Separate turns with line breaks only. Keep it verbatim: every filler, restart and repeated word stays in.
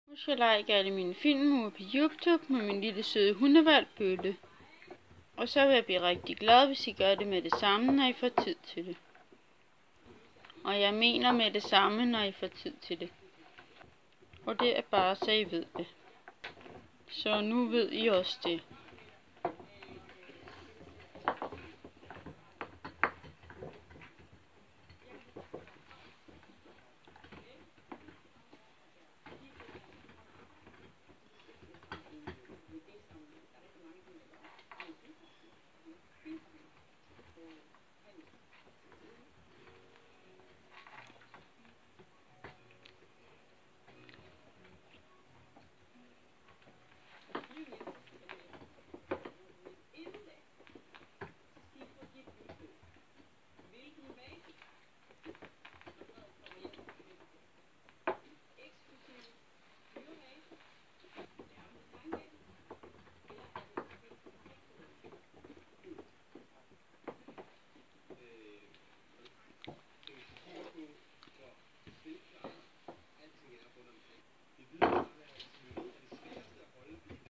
Husk at like alle mine film på YouTube med min lille søde hundehvalp Bølle. Og så vil jeg blive rigtig glad, hvis I gør det med det samme, når I får tid til det. Og jeg mener med det samme, når I får tid til det. Og det er bare så I ved det. Så nu ved I også det.